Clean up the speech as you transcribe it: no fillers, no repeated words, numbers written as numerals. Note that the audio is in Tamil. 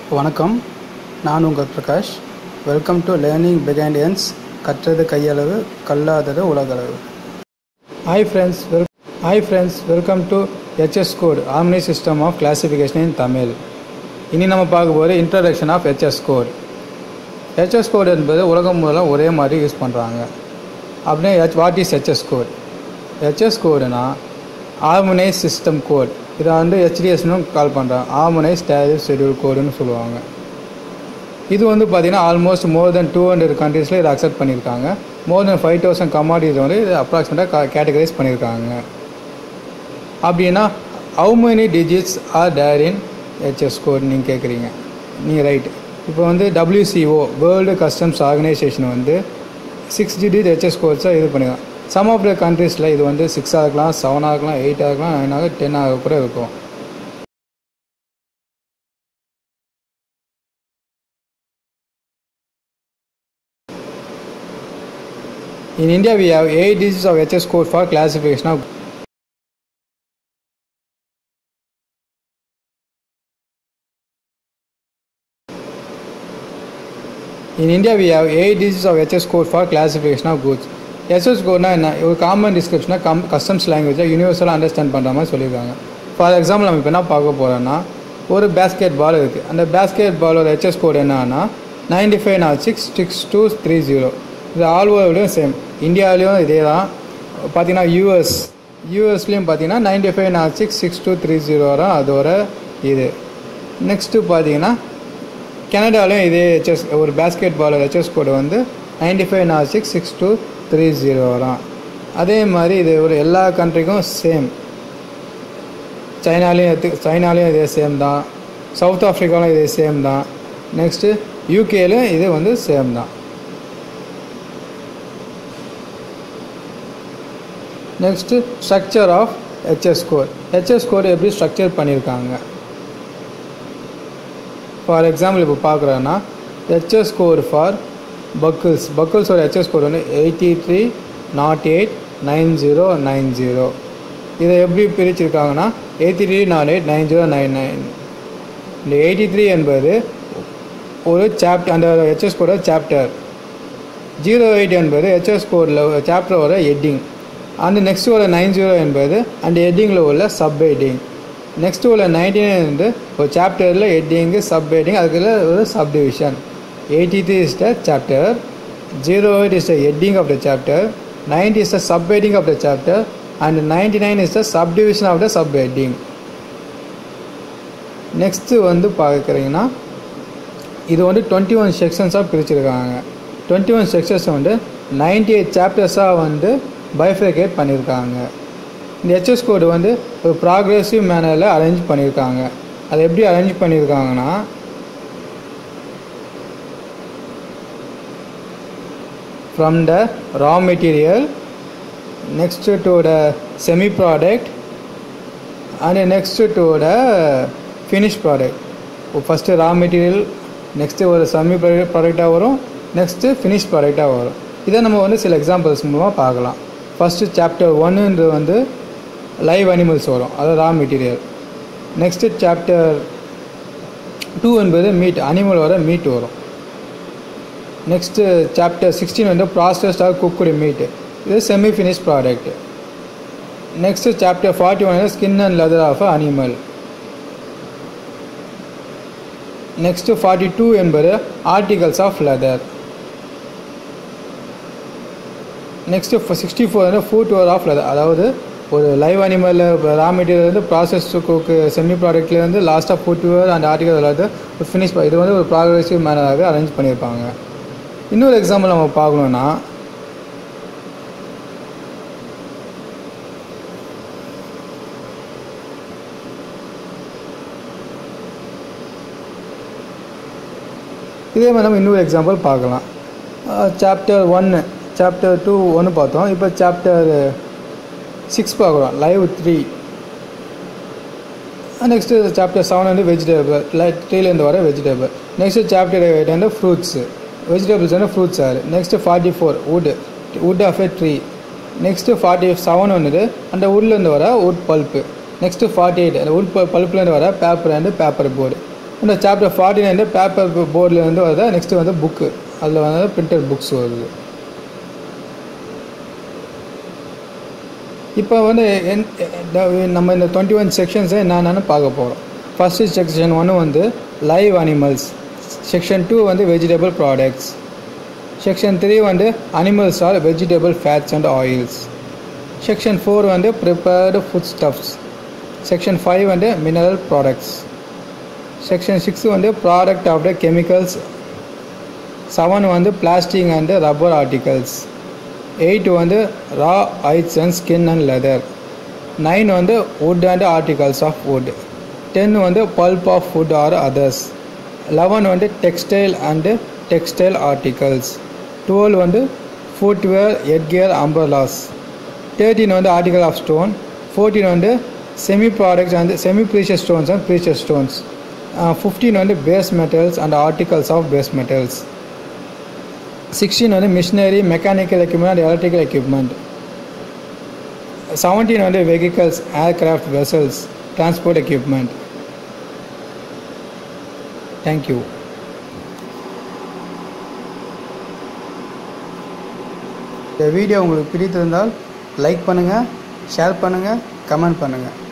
வணக்கம், நான் உங்கள் Prakash. Welcome to learning behind ends. கற்றது கையளவு, கல்லாதது உலகளவு. Hi friends, welcome to HS code, harmony system of classification in Tamil. இனி நம்ம பார்க்க போகிற introduction of HS code. HS code என்பது உலகம் மூலம் ஒரே மாதிரி யூஸ் பண்ணுறாங்க. அப்படின்னா what is HS code? HS கோடுனா ஹார்மனைஸ் சிஸ்டம் கோட். இதை HDSன்னு கால் பண்ணுறாங்க. ஹார்மனைஸ் டேரிஃப் ஷெட்யூல் கோடுன்னு சொல்லுவாங்க. இது பார்த்திங்கன்னா ஆல்மோஸ்ட் மோர் தென் 200 கண்ட்ரீஸில் இதை அக்செப்ட் பண்ணியிருக்காங்க. மோர் தென் 5000 கமாடிஸ் இது அப்ராக்சிமேட்டாக கேட்டகரைஸ் பண்ணியிருக்காங்க. அப்படின்னா how many digits are there in HS code நீங்கள் கேட்குறீங்க. நீங்கள் ரைட். இப்போ WCO world customs organisation 6 digit HS கோட்ஸாக இது பண்ணிக்கலாம். சம் ஆஃப் த கண்ட்ரீஸில் இது 6 இருக்கலாம், 7 இருக்கலாம், 8 இருக்கலாம், 9 10 கூட இருக்கும். In India, we have 8 digits of HS code for classification of HS code for classification of goods. SS கோட்னா என்ன? ஒரு காமன் டிஸ்கிரிப்ஷனாக கஸ்டம்ஸ் லாங்குவேஜாக யூனிவர்சலாக அண்டர்ஸ்டாண்ட் பண்ணுற மாதிரி சொல்லியிருக்காங்க. ஃபார் எக்ஸாம்பிள் நம்ம இப்போ என்ன பார்க்க போகிறோன்னா, ஒரு பேஸ்கெட் பால் இருக்குது. அந்த பேஸ்கெட் பாலோட HS கோட் என்னன்னா 95066230. இது ஆல் ஓவர்லையும் சேம். இந்தியாவிலையும் இதே தான். பார்த்தீங்கன்னா யூஎஸ்லேயும் பார்த்தீங்கன்னா 95066230 வரும் அதோட இது. நெக்ஸ்ட்டு பார்த்தீங்கன்னா கனடாலையும் இதே ஒரு பேஸ்கெட் பாலோட HS கோடு 95066230 வரும். அதே மாதிரி இது ஒரு எல்லா கண்ட்ரிக்கும் சேம். சைனாலேயும் இதே சேம் தான். சவுத் ஆஃப்ரிக்காவிலும் இதே சேம் தான். நெக்ஸ்ட்டு யூகேலையும் இது சேம் தான். Next structure of HS code. HS code எப்படி ஸ்ட்ரக்சர் பண்ணியிருக்காங்க? ஃபார் எக்ஸாம்பிள் இப்போ பார்க்குறோன்னா HS கோடு ஃபார் பக்கிள்ஸோட HS கோடு 83089090. இதை எப்படி பிரிச்சிருக்காங்கன்னா 83089099. இந்த 83 என்பது ஒரு சாப்டர், அந்த HS கோட சாப்டர். 08 என்பது HS கோடில் சாப்டர் வர ஹெட்டிங். அந்த நெக்ஸ்ட் உள்ள 90 என்பது அந்த ஹெட்டிங்கில் உள்ள சப் ஹெட்டிங். நெக்ஸ்ட்டு உள்ள 99 ஒரு சாப்டரில் ஹெட்டிங்கு சப் ஹெட்டிங், அதுக்குள்ள ஒரு sub division. 83 is the chapter, 08 is the heading of the chapter, 90 is the subheading of the chapter, and 99 is the subdivision of the subheading. Next பார்க்குறீங்கன்னா இது 21 செக்ஷன்ஸாக பிரிச்சிருக்காங்க. 21 செக்ஷன்ஸ் 98 சாப்டர்ஸாக பைஃபர்கேட் பண்ணியிருக்காங்க. இந்த HS கோடு ஒரு ப்ராக்ரெசிவ் மேனரில் அரேஞ்ச் பண்ணியிருக்காங்க. அது எப்படி அரேஞ்ச் பண்ணியிருக்காங்கன்னா, from the raw material, next to the semi product, and next to the finished product. First raw material, next ஒரு semi ப்ராடக்டாக வரும், next finished ப்ராடக்டாக வரும். இதை நம்ம சில எக்ஸாம்பிள்ஸ் மூலமாக பார்க்கலாம். ஃபஸ்ட்டு சாப்டர் 1 லைவ் அனிமல்ஸ் வரும், அதாவது ரா மெட்டீரியல். நெக்ஸ்ட்டு சாப்டர் 2 என்பது மீட், அனிமல் வர மீட் வரும். Next chapter 16 processed or cooked meat, இது semi finish product. Next chapter 41 skin and leather of animal. Next 42 என்பது articles of leather. Next 64 footwear of leather, அதாவது ஒரு லைவ் அனிமலில் raw material process cook semi ப்ராடக்ட்லேருந்து லாஸ்ட்டாக ஃபுட்வேர் அண்ட் ஆர்டிகல் லெதர் ஒரு ஃபினிஷ். இது ஒரு ப்ராக்ரெசிவ் மேனராகவே அரேஞ்ச் பண்ணியிருப்பாங்க. இன்னொரு எக்ஸாம்பிள் நம்ம பார்க்கணுன்னா, இதே மாதிரி நம்ம இன்னொரு எக்ஸாம்பிள் பார்க்கலாம். சாப்டர் 1 சாப்டர் 2 பார்த்தோம். இப்போ சாப்டர் 6 பார்க்குறோம், லைவ் 3. நெக்ஸ்ட்டு சாப்டர் 7 வெஜிடபிள், ட்ரீலேருந்து வர vegetable. Next chapter 8 fruits, vegetables fruits ஆறு. Next 44 wood of a tree. நெக்ஸ்ட்டு 47 அந்த வுட்லேருந்து வர வுட் பல்ப்பு. நெக்ஸ்ட்டு 48 அந்த வுட் பல்ப்லேருந்து வர பேப்பர் அண்டு பேப்பர் போர்டு. இந்த சாப்டர் 49 பேப்பர் போர்டில் வந்து வருது. நெக்ஸ்ட்டு வந்து புக்கு, அதில் வந்து பிரிண்டட் புக்ஸ் வருது. இப்போ வந்து நம்ம இந்த 21 செக்ஷன்ஸை என்னென்னு பார்க்க போகிறோம். ஃபஸ்ட்டு செக்ஷன் 1 வந்து லைவ் அனிமல்ஸ், செக்ஷன் 2 வந்து வெஜிடபிள் ப்ராடக்ட்ஸ், செக்ஷன் 3 வந்து animals or vegetable fats and oils, section 4 வந்து ப்ரிப்பேர்டு ஃபுட் ஸ்டஃப்ஸ், செக்ஷன் 5 வந்து மினரல் ப்ராடக்ட்ஸ், செக்ஷன் 6 வந்து ப்ராடக்ட் ஆஃப் த கெமிக்கல்ஸ், 7 வந்து பிளாஸ்டிக் அண்ட் ரப்பர் ஆர்டிகல்ஸ், 8 வந்து raw hides and skin and leather, 9 வந்து wood and articles of wood, 10 வந்து pulp of food or others, 11 வந்து textile and textile articles, 12 வந்து footwear, headgear, umbrellas, 13 வந்து article of stone, 14 வந்து semi products and semi precious stones and precious stones, 15 வந்து base metals and articles of base metals, 16 வந்து machinery, mechanical equipment and electrical equipment, 17 வந்து vehicles, aircraft, vessels, transport equipment. Thank you. இந்த வீடியோ உங்களுக்கு பிடித்திருந்தால் லைக் பண்ணுங்கள், ஷேர் பண்ணுங்கள், கமெண்ட் பண்ணுங்கள்.